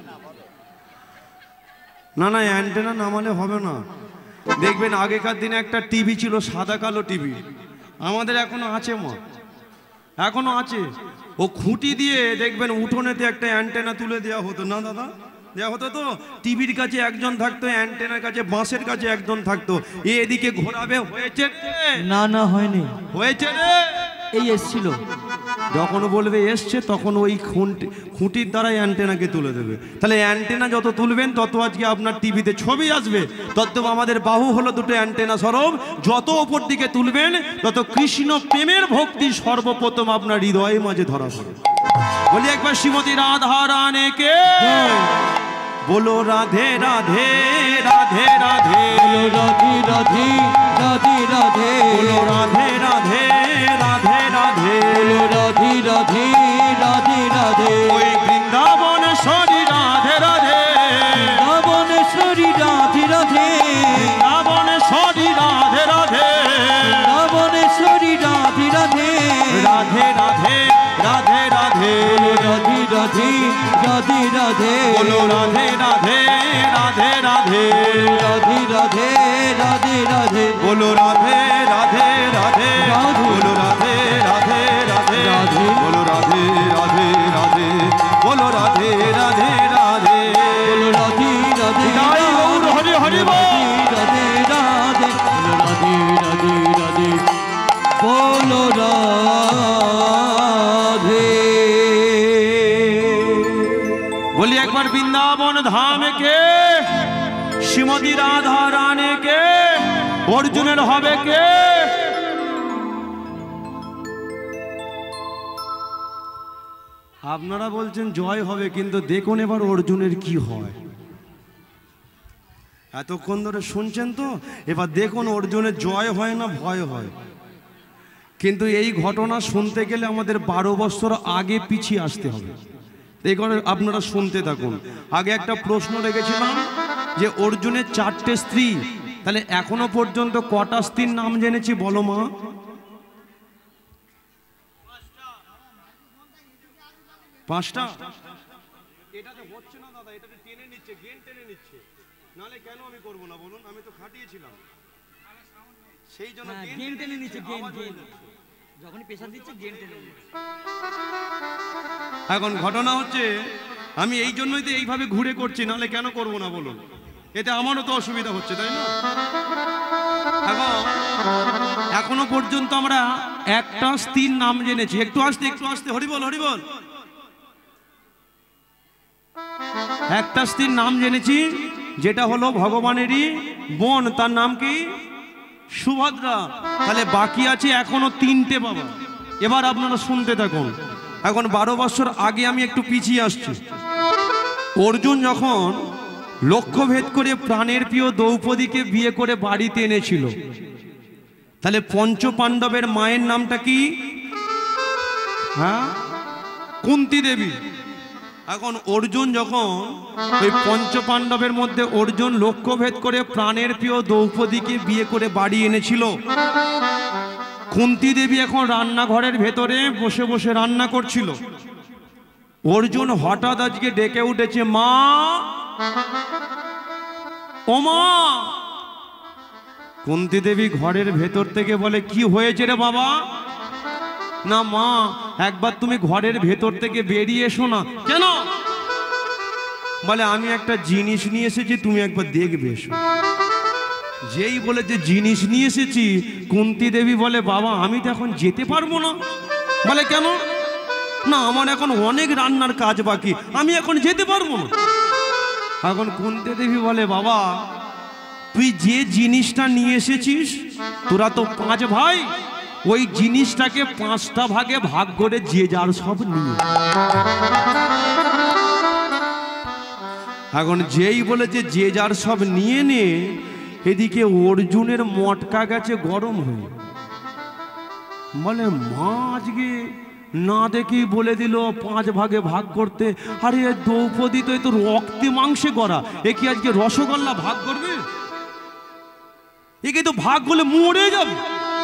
S2: না না অ্যান্টেনা নামালে হবে না দেখবেন আগেকার দিনে একটা টিভি ছিল সাদা কালো টিভি আমাদের এখনো আছে মা এখনো আছে ও খুঁটি দিয়ে দেখবেন উঠোনেতে একটা অ্যান্টেনা তুলে দেওয়া হতো না দাদা দেওয়া হতো তো টিভির কাছে একজন থাকতো অ্যান্টেনার কাছে বাঁশের কাছে একজন থাকতো এ এদিকে ঘোরাবে হয়েছে
S4: না না হয়নি
S2: হয়েছে রে
S4: এই এসছিল
S2: যখন বলবে এসছে তখন ওই খুঁটি খুঁটির দ্বারাই অ্যান্টেনাকে তুলে দেবে তাহলে অ্যান্টেনা যত তুলবেন তত আজকে আপনার টিভিতে ছবি আসবে তত আমাদের বাহু হলো দুটো অ্যান্টেনা স্বরূপ যত ওপর দিকে তুলবেন তত কৃষ্ণ প্রেমের ভক্তি সর্বপ্রথম আপনার হৃদয়ের মাঝে ধরা পড়ে বলি একবার শ্রীমতী রাধা রানী কে बोलो राधे राधे राधे राधे
S4: बोलो राधे राधे राधे राधे
S2: बोलो राधे राधे राधे राधे
S4: बोलो राधे राधे राधे राधे
S2: ओई वृंदावनेश्वरी राधे राधे
S4: वृंदावनेश्वरी राधे राधे
S2: वृंदावनेश्वरी राधे राधे
S4: वृंदावनेश्वरी राधे राधे
S2: राधे राधे राधे राधे
S4: राधे राधे राधे राधे
S2: बोलो राधे राधे राधे राधे
S4: राधे राधे राधे राधे
S2: बोलो राधे राधे राधे बोलो राधे राधे राधे बोलो राधे राधे राधे बोलो राधे राधे राधे
S4: बोलो राधे राधे
S2: जय गौर हरि हरि बोल
S4: राधे राधे राधे राधे राधे बोलो राधे
S2: बोलिए एक बार वृंदावन धाम के श्रीमती राधा रानी के अर्जुनेर हबे के আপনারা বলছেন জয় হবে কিন্তু দেখুন এবার অর্জুনের কি হয় এতক্ষণ ধরে শুনছেন তো এবার দেখুন অর্জুনের জয় হয় না ভয় হয় কিন্তু এই ঘটনা শুনতে গেলে আমাদের বারো বছর আগে পিছিয়ে আসতে হবে এখানে আপনারা শুনতে থাকুন আগে একটা প্রশ্ন রেখেছিলাম যে অর্জুনের চারটে স্ত্রী তাহলে এখনো পর্যন্ত কটা স্ত্রীর নাম জেনেছি বলো মা? পাঁচটা। এটাতে হচ্ছে না দাদা, এটাতে টেনে নিচ্ছে, গেন টেনে নিচ্ছে, নালে কেন আমি করবো না বলুন? আমি তো খাটিয়েছিলাম সেই জন্য গেন টেনে নিচ্ছে, গেন গেন যখনই প্রেসার দিচ্ছে গেন টেনে নিচ্ছে। এখন ঘটনা হচ্ছে আমি এই জন্যই তো এইভাবে ঘুরে করছি, নালে কেন করবো না বলুন? এতে আমারও তো অসুবিধা হচ্ছে, তাই না? এখন এখনো পর্যন্ত আমরা একটা স্ত্রীর নাম জেনেছি। একটু আসতে একটু আসতে হরিবল হরিবল। একটা স্ত্রীর নাম জেনেছি, যেটা হলো ভগবানেরই বোন, তার নাম কি? সুভদ্রা। তাহলে বাকি আছে এখনো তিনটে বাবা। এবার আপনারা শুনতে থাকুন। এখন বারো বছর আগে আমি একটু পিছিয়ে আসছি। অর্জুন যখন লক্ষ্যভেদ করে প্রাণের প্রিয় দ্রৌপদীকে বিয়ে করে বাড়িতে এনেছিল, তাহলে পঞ্চ পাণ্ডবের মায়ের নামটা কি? হ্যাঁ, কুন্তী দেবী। এখন অর্জুন যখন ওই পঞ্চ পাণ্ডবের মধ্যে অর্জুন লক্ষ্যভেদ করে প্রাণের প্রিয় দ্রৌপদীকে বিয়ে করে বাড়ি এনেছিল, কুন্তী দেবী এখন রান্নাঘরের ভেতরে বসে বসে রান্না করছিল। অর্জুন হঠাৎ আজকে ডেকে উঠেছে, মা ও মা। কুন্তী দেবী ঘরের ভেতর থেকে বলে, কি হয়েছে রে বাবা? না মা, একবার তুমি ঘরের ভেতর থেকে বেরিয়ে এসো না। কেন? বলে আমি একটা জিনিস নিয়ে এসেছি, তুমি একবার দেখবে এসো। যেই বলে যে জিনিস নিয়ে এসেছি, কুন্তী দেবী বলে, বাবা আমি তো এখন যেতে পারবো না। বলে কেন? না আমার এখন অনেক রান্নার কাজ বাকি, আমি এখন যেতে পারবো না। এখন কুন্তী দেবী বলে, বাবা তুই যে জিনিসটা নিয়ে এসেছিস, তোরা তো পাঁচ ভাই, ওই জিনিসটাকে পাঁচটা ভাগে ভাগ করে যে যার সব নিয়ে। এখন যেই বলেছে যে যার সব নিয়ে নে, এদিকে অর্জুনের মটকা গেছে গরম হয়ে। বলে মা আজকে না দেখেই বলে দিল পাঁচ ভাগে ভাগ করতে। আরে দ্রৌপদী তো তো রক্তে মাংসে গড়া, এ কি আজকে রসগোল্লা ভাগ করবে? একে তো ভাগ বলে মরে যাবে।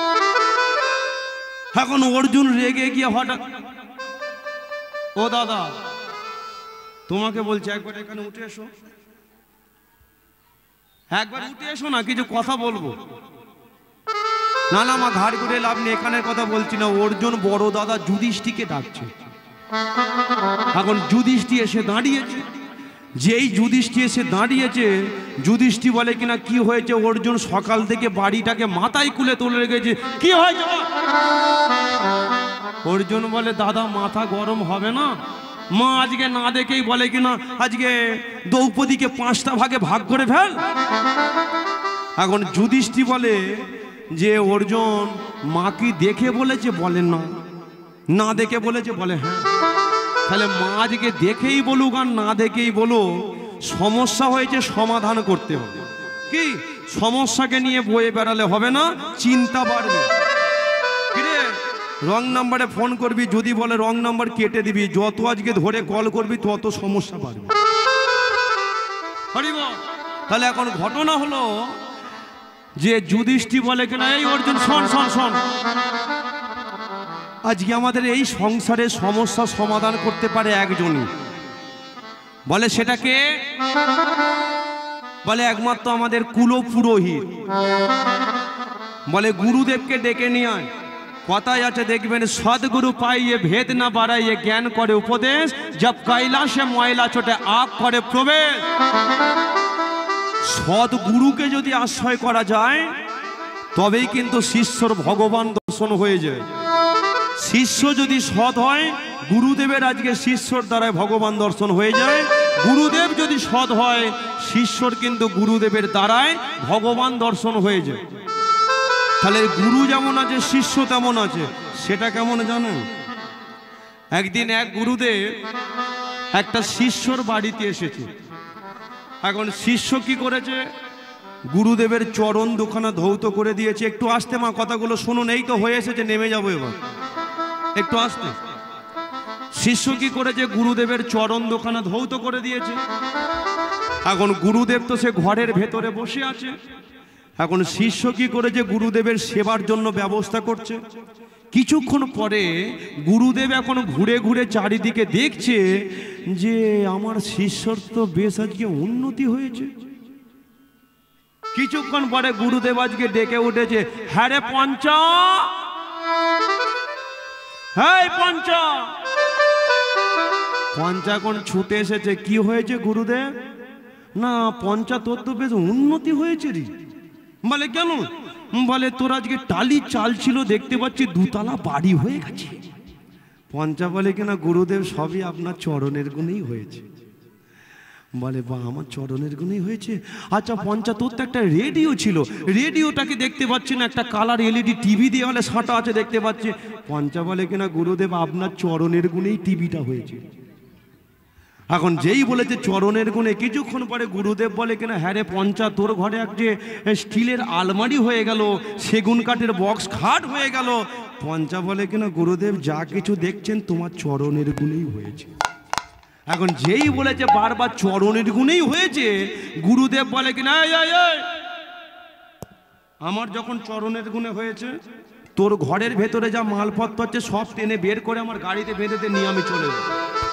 S2: এখন অর্জুন রেগে গিয়ে হঠাৎ, ও দাদা তোমাকে বলছি একবার এখানে উঠে এসো, একবার উঠে এসো না, কিছু কথা বলবো। না না মা ঘাড় করে লাভ নেই, এখানের কথা বলছি না। অর্জুন বড় দাদা যুধিষ্ঠিরকে ডাকছে। এখন যুধিষ্ঠির এসে দাঁড়িয়েছে। যেই যুধিষ্ঠির এসে দাঁড়িয়েছে, যুধিষ্ঠির বলে কিনা কি হয়েছে? অর্জুন সকাল থেকে বাড়িটাকে মাথায় কুলে তুলে রেখেছে, কি হয়েছে? অর্জুন বলে, দাদা মাথা গরম হবে না? মা আজকে না দেখেই বলে কিনা আজকে দ্রৌপদীকে পাঁচটা ভাগে ভাগ করে ফেল। এখন যুধিষ্ঠির বলে যে অর্জুন মা কি দেখে বলেছে? বলে না। না দেখে বলেছে? বলে হ্যাঁ। তাহলে মা আজকে দেখেই বলুক আর না দেখেই বলুক, সমস্যা হয়েছে, সমাধান করতে হবে। কি সমস্যাকে নিয়ে বয়ে বেড়ালে হবে না, চিন্তা বাড়বে। কিরে রং নাম্বারে ফোন করবি, যদি বলে রং নাম্বার কেটে দিবি। যত আজকে ধরে কল করবি তত সমস্যা বাড়বে। তাহলে এখন ঘটনা হলো যে যুধিষ্ঠির বলে কিনা, এই অর্জুন শোন শোন শোন, আজকে আমাদের এই সংসারের সমস্যা সমাধান করতে পারে একজনই। বলে সেটাকে? বলে একমাত্র আমাদের কুল পুরোহিত। বলে গুরুদেবকে ডেকে নিয়ে আয়। কথায় আছে দেখবেন, সদ্গুরু পাইয়ে ভেদ না বাড়াইয়ে জ্ঞান করে উপদেশ, জব কৈলাসে ময়লা ছোটে আপ করে প্রবেশ। সদ্গুরুকে যদি আশ্রয় করা যায় তবেই কিন্তু শিষ্যর ভগবান দর্শন হয়ে যায়। শিষ্য যদি সৎ হয়, গুরুদেবের আজকে শিষ্যর দ্বারাই ভগবান দর্শন হয়ে যায়। গুরুদেব যদি সৎ হয়, শিষ্যর কিন্তু গুরুদেবের দ্বারাই ভগবান দর্শন হয়ে যায়। তাহলে গুরু যেমন আছে শিষ্য তেমন আছে। সেটা কেমন জানেন? একদিন এক গুরুদেব একটা শিষ্যর বাড়িতে এসেছে। এখন শিষ্য কি করেছে? গুরুদেবের চরণ দুখানা ধৌত করে দিয়েছে। একটু আসতে মা, কথাগুলো শুনুন, এই তো হয়ে এসেছে, নেমে যাবো এবার, একটু আসতে। শিষ্য কি করেছে? গুরুদেবের চরণ দুখানা ধৌত করে দিয়েছে। এখন গুরুদেব তো সে ঘরের ভেতরে বসে আছে। এখন শিষ্য কি করেছে গুরুদেবের সেবার জন্য ব্যবস্থা করছে। কিছুক্ষণ পরে গুরুদেব এখন ঘুরে ঘুরে চারিদিকে দেখছে যে আমার শিষ্যর তো বেশ আজকে উন্নতি হয়েছে। কিছুক্ষণ পরে গুরুদেব আজকে ডেকে উঠেছে, হ্যাঁ রে পঞ্চা, হ্যাঁ পঞ্চা। পঞ্চা এখন ছুটে এসেছে, কি হয়েছে গুরুদেব? না পঞ্চা তোর তো বেশ উন্নতি হয়েছে রে। বলে কেন? বলে তোর আজকে টালি চাল ছিল, দেখতে পাচ্ছি দুতলা বাড়ি হয়ে গেছে। পঞ্চা বলে কিনা গুরুদেব সবই আপনার চরণের গুণেই হয়েছে। বলে বা আমার চরণের গুণেই হয়েছে। আচ্ছা পঞ্চা তোর তো একটা রেডিও ছিল, রেডিওটাকে দেখতে পাচ্ছি না, একটা কালার এলইডি টিভি দিয়ে হলে সাঁটা আছে দেখতে পাচ্ছি। পঞ্চা বলে কিনা গুরুদেব আপনার চরণের গুণেই টিভিটা হয়েছে। এখন যেই বলেছে চরণের গুণে, কিছুক্ষণ পরে গুরুদেব বলে কিনা হ্যাঁ রে পঞ্চা তোর ঘরে এক যে স্টিলের আলমারি হয়ে গেল, সেগুন কাঠের বক্স খাট হয়ে গেল। পঞ্চা বলে কিনা গুরুদেব যা কিছু দেখছেন তোমার চরণের গুণেই হয়েছে। এখন যেই বলেছে বারবার চরণের গুণেই হয়েছে, গুরুদেব বলে কিনা এই এই এই, আমার যখন চরণের গুণে হয়েছে তোর ঘরের ভেতরে যা মালপত্র আছে সব টেনে বের করে আমার গাড়িতে বেঁধে নিয়ে আমি চলে যাব।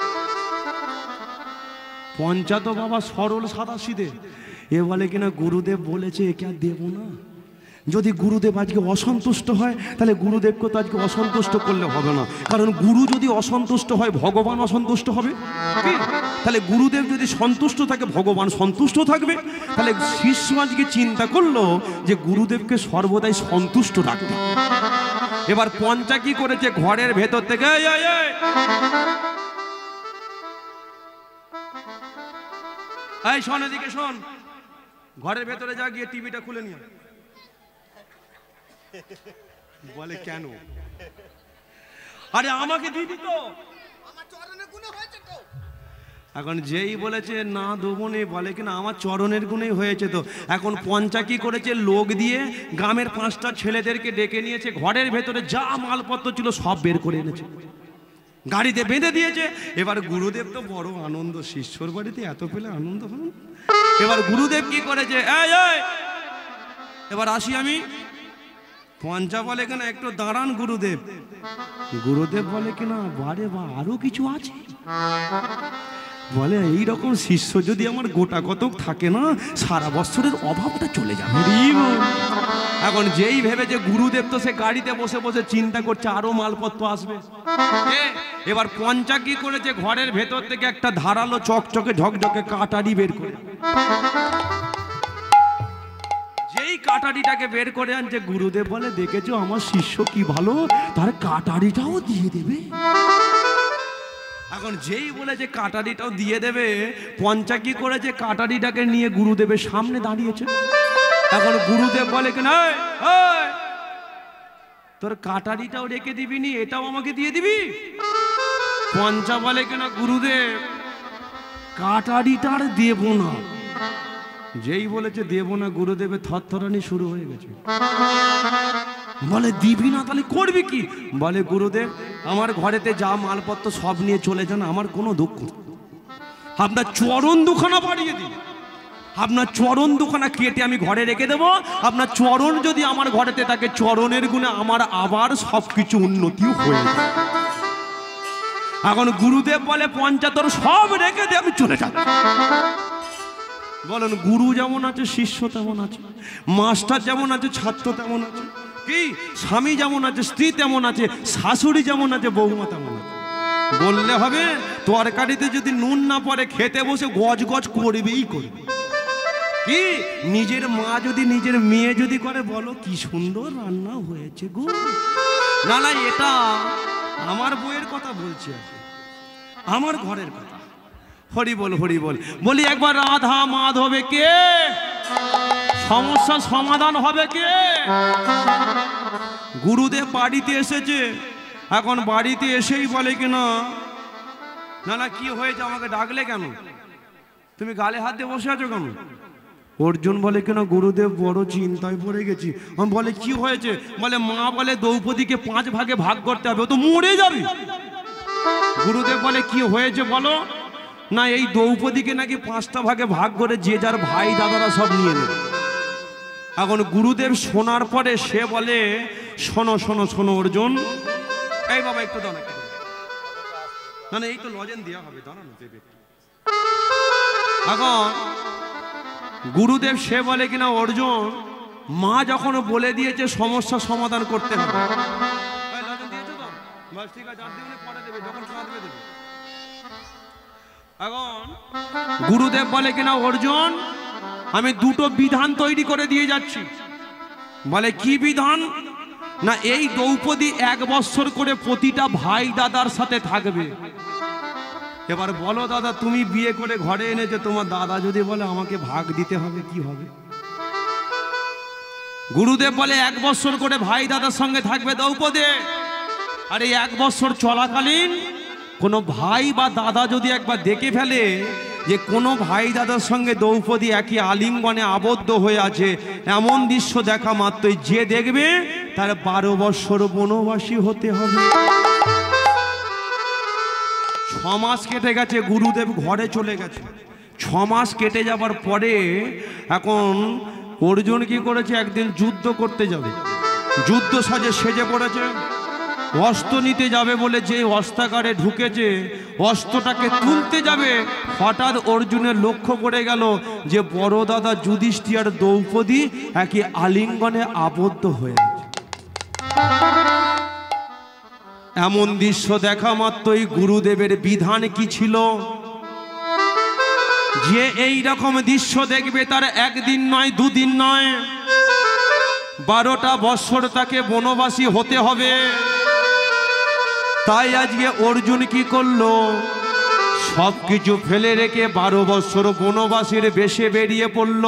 S2: পঞ্চা তো বাবা সরল সাদা সিধে, এ বলে কিনা গুরুদেব বলেছে একে আর দেবো না। যদি গুরুদেব আজকে অসন্তুষ্ট হয় তাহলে গুরুদেবকে তো আজকে অসন্তুষ্ট করলে হবে না, কারণ গুরু যদি অসন্তুষ্ট হয় ভগবান অসন্তুষ্ট হবে। তাহলে গুরুদেব যদি সন্তুষ্ট থাকে ভগবান সন্তুষ্ট থাকবে। তাহলে শিষ্য আজকে চিন্তা করলো যে গুরুদেবকে সর্বদাই সন্তুষ্ট রাখবে। এবার পঞ্চা কি করেছে, ঘরের ভেতর থেকে এই এই এই এই শোন এদিকে শোন, ঘরের ভেতরে যা গিয়ে টিভিটা খুলে নিয়ে। বলে কেন? আরে আমাকে দিবি তো, আমার চরণের গুণে হয়েছে তো। এখন যেই বলেছে না দেবো নে, বলে কিনা আমার চরণের গুণেই হয়েছে তো। এখন পঞ্চা কি করেছে, লোক দিয়ে গ্রামের পাঁচটা ছেলেদেরকে ডেকে নিয়েছে, ঘরের ভেতরে যা মালপত্র ছিল সব বের করে এনেছে, গাড়িতে বেঁধে দিয়েছে। এবার গুরুদেব তো বড় আনন্দ, শিষ্যর বাড়িতে এত পেলে আনন্দ হল। এবার গুরুদেব কি করেছে, এই এই এবার আসি আমি। পঞ্চা বলে কিনা একটু দাঁড়ান গুরুদেব। গুরুদেব বলে কিনা বারে বা আরো কিছু আছে। বলে এইরকম শিষ্য যদি আমার গোটা কতক থাকে না, সারা বছরের অভাবটা চলে যাবে। এখন যেই ভেবেছে গুরুদেব তো সে গাড়িতে বসে বসে চিন্তা করছে আরো মালপত্র আসবে। এবার পঞ্চা কি করেছে, ঘরের ভেতর থেকে একটা ধারালো চকচকে ঝকঝকে কাটারি বের করে, যেই কাটারিটাকে বের করে আনছে গুরুদেব বলে দেখেছো আমার শিষ্য কি ভালো, তার কাটারিটাও দিয়ে দেবে। এখন যেই বলেছে কাটারিটাও দিয়ে দেবে, পঞ্চা কি করেছে কাটারিটাকে নিয়ে গুরুদেবের সামনে দাঁড়িয়েছে। এখন গুরুদেব বলে কিনা তোর কাটারিটাও রেখে দিবি নি, এটাও আমাকে দিয়ে দিবি। পঞ্চা বলে কিনা গুরুদেব কাটারিটার দেব না। যেই বলেছে দেব না, গুরুদেবের থরথরানি শুরু হয়ে গেছে। বলে দিবি না তাহলে করবি কি? বলে গুরুদেব আমার ঘরেতে যা মালপত্র সব নিয়ে চলে যান, আমার কোনো দুঃখ। আপনার চরণ দুখানা বাড়িয়ে দিন, আপনার চরণ দুখানা কেটে আমি ঘরে রেখে দেবো। আপনার চরণ যদি আমার ঘরেতে থাকে, চরণের গুণে আমার আবার সব কিছু উন্নতিও হয়ে যায়। এখন গুরুদেব বলে পঞ্চাতর সব রেখে দিয়ে আমি চলে যাব। বলেন গুরু যেমন আছে শিষ্য তেমন আছে, মাস্টার যেমন আছে ছাত্র তেমন আছে, কি স্বামী যেমন আছে স্ত্রী তেমন আছে, শাশুড়ি যেমন আছে বৌমা তেমন আছে। বললে হবে তরকারিতে যদি নুন না পড়ে খেতে বসে গজ গজ করবেই করবে। কি নিজের মা যদি নিজের মেয়ে যদি করে বলো কি সুন্দর রান্না হয়েছে গো, না না এটা আমার বইয়ের কথা বলছি, আমার ঘরের কথা। হরি বল হরি বল। বলি একবার রাধা মাধবে কে, সমস্যার সমাধান হবে কে? গুরুদেব বাড়িতে এসেছে। এখন বাড়িতে এসেই বলে কিনা না না কি হয়েছে, আমাকে ডাকলে কেন, তুমি গালে হাত দিয়ে বসে আছো কেন? অর্জুন বলে কিনা গুরুদেব বড় চিন্তায় পড়ে গেছি। আমি বলে কি হয়েছে? বলে মা বলে দ্রৌপদীকে পাঁচ ভাগে ভাগ করতে হবে, ও তো মরে যাবে। গুরুদেব বলে কি হয়েছে বলো। না এই দ্রৌপদীকে নাকি পাঁচটা ভাগে ভাগ করে যে যার ভাই দাদারা সব নিয়ে নেবে। এখন গুরুদেব শোনার পরে সে বলে, শোনো শোনো শোনো অর্জুন, এই বাবা একটু দাও না, না না এই তো লজেন দেওয়া হবে, দাঁড়ানো দেবে। এখন গুরুদেব সে বলে কিনা, অর্জুন মা যখন বলে দিয়েছে সমস্যা সমাধান করতে হবে, এখন গুরুদেব বলে কিনা, অর্জুন আমি দুটো বিধান তৈরি করে দিয়ে যাচ্ছি। বলে কি বিধান? না এই দ্রৌপদী এক বছর করে প্রতিটা ভাই দাদার সাথে থাকবে। এবার বলো দাদা, তুমি বিয়ে করে ঘরে এনেছো, তোমার দাদা যদি বলে আমাকে ভাগ দিতে হবে, কি হবে? গুরুদেব বলে এক বছর করে ভাই দাদার সঙ্গে থাকবে দ্রৌপদী। আর এই এক বছর চলাকালীন কোনো ভাই বা দাদা যদি একবার দেখে ফেলে যে কোনো ভাই দাদার সঙ্গে দ্রৌপদী একই আলিঙ্গনে আবদ্ধ হয়ে আছে, এমন দৃশ্য দেখা মাত্রই যে দেখবে তার বারো বৎসর বনবাসী হতে হবে। ছ মাস কেটে গেছে, গুরুদেব ঘরে চলে গেছে। ছ মাস কেটে যাবার পরে এখন অর্জুন কি করেছে, একদিন যুদ্ধ করতে যাবে, যুদ্ধ সাজে সেজে পড়েছে। অস্ত্র নিতে যাবে বলে যে অস্ত্রাগারে ঢুকেছে, অস্ত্রটাকে তুলতে যাবে, হঠাৎ অর্জুনের লক্ষ্য করে গেল যে বড় দাদা যুধিষ্ঠির আর দ্রৌপদী একই আলিঙ্গনে আবদ্ধ হয়ে আছে। এমন দৃশ্য দেখা মাত্রই গুরুদেবের বিধান কি ছিল, যে এই রকম দৃশ্য দেখবে তার একদিন নয় দুদিন নয় বারোটা বৎসর তাকে বনবাসী হতে হবে। তাই আজকে অর্জুন কি করলো, সব কিছু ফেলে রেখে বারো বৎসর বনবাসীর বেশে বেরিয়ে পড়লো।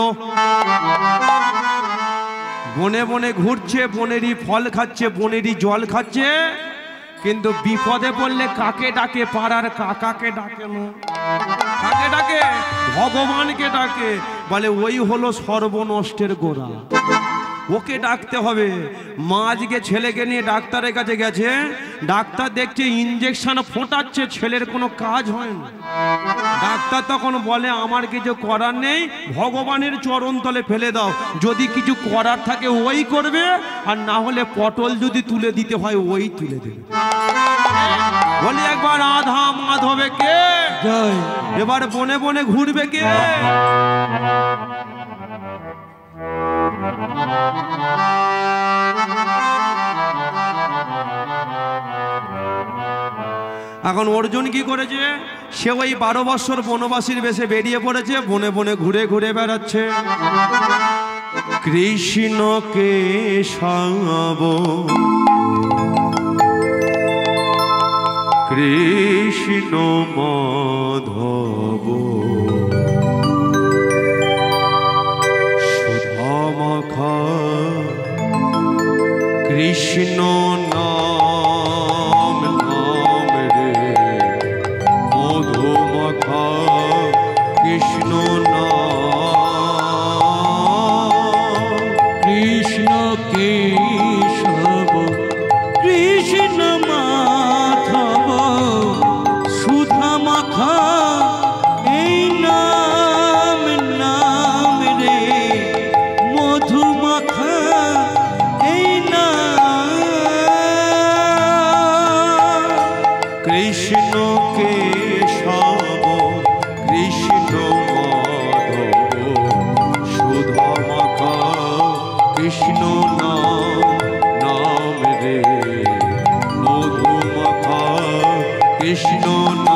S2: বনে বনে ঘুরছে, বনেরই ফল খাচ্ছে, বনেরই জল খাচ্ছে, কিন্তু বিপদে পড়লে কাকে ডাকে? পাড়ার কাকাকে ডাকে না, কাকে ডাকে? ভগবানকে ডাকে। বলে ওই হলো সর্বনষ্টের গোড়া, ওকে ডাকতে হবে। মা আজকে ছেলেকে নিয়ে ডাক্তারের কাছে গেছে, ডাক্তার দেখছে ইঞ্জেকশন ফোটাচ্ছে, ছেলের কোনো কাজ হয় না। ডাক্তার তখন বলে আমার কিছু করার নেই, ভগবানের চরণ তলে ফেলে দাও, যদি কিছু করার থাকে ওই করবে, আর না হলে পটল যদি তুলে দিতে হয় ওই তুলে দেবে। বলি একবার আধা মাধবে কে, এবার বনে বনে ঘুরবে কে? এখন অর্জুন কি করেছে, সে ওই বারো বৎসর বনবাসীর বেশে বেরিয়ে পড়েছে, বনে বনে ঘুরে ঘুরে বেড়াচ্ছে। কৃষ্ণকে সব কৃষ্ণ মাধব সুধামাখা কৃষ্ণ নাম নাম রে মধুমাখা কৃষ্ণ নাম
S4: কৃষ্ণ কেশব কৃষ্ণ মাধব সুধামাখা এই নাম নাম রে মধুমাখা এই নাম
S2: কৃষ্ণ কেশব কৃষ্ণ মাধব সুধামাখা কৃষ্ণ নাম নাম রে মধুমাখা কৃষ্ণ